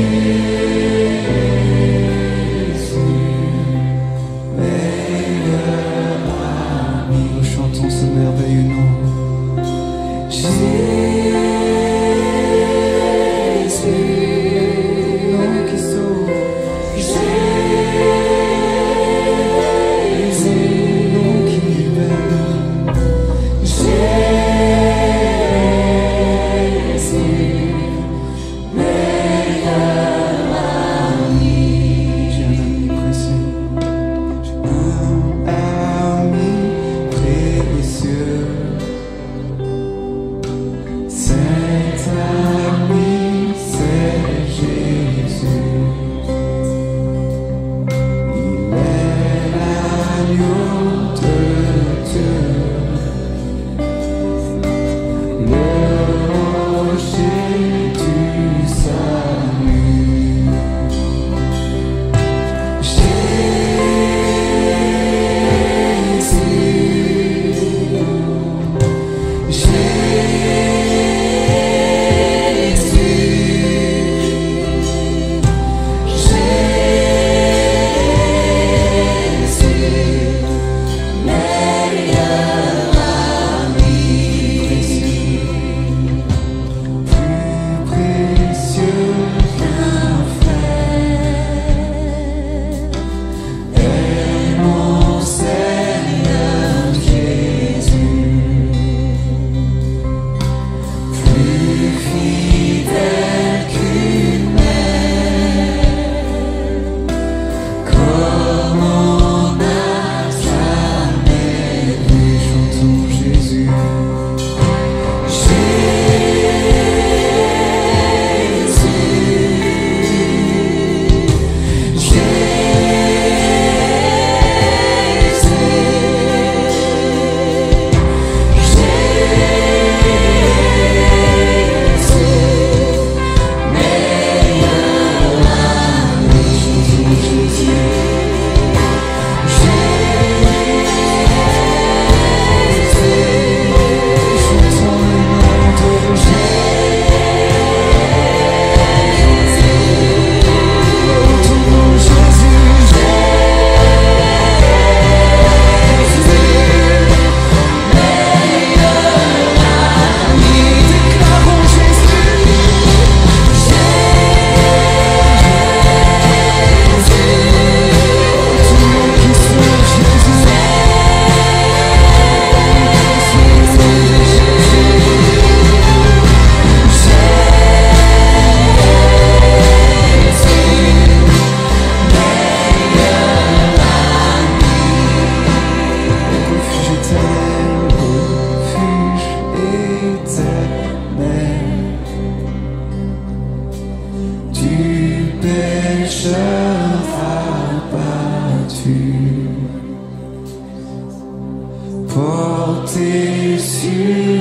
porté sur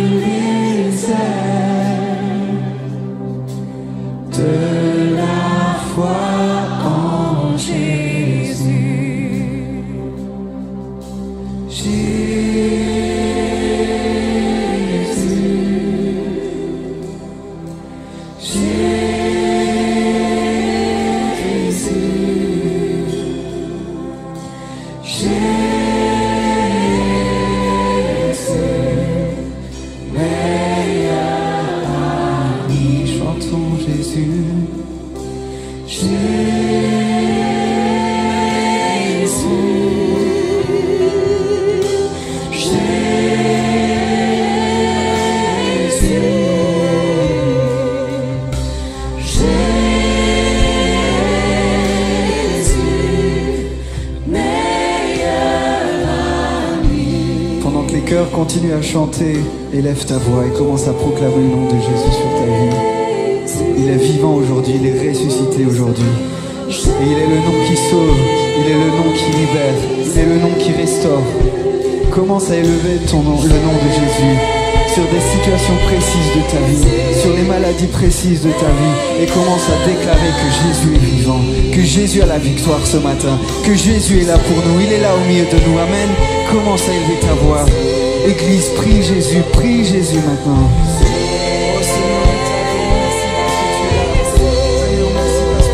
les ailes de la foi en Jésus. Continue à chanter, élève ta voix et commence à proclamer le nom de Jésus sur ta vie. Il est vivant aujourd'hui, il est ressuscité aujourd'hui. Et il est le nom qui sauve, il est le nom qui libère, il est le nom qui restaure. Commence à élever ton nom, le nom de Jésus sur des situations précises de ta vie, sur les maladies précises de ta vie, et commence à déclarer que Jésus est vivant, que Jésus a la victoire ce matin, que Jésus est là pour nous, il est là au milieu de nous. Amen. Commence à élever ta voix. Église, prie Jésus maintenant. Oh Seigneur, merci parce que tu es là. Seigneur, merci parce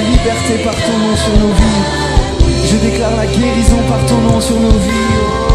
liberté par ton nom sur nos vies. Je déclare la guérison par ton nom sur nos vies.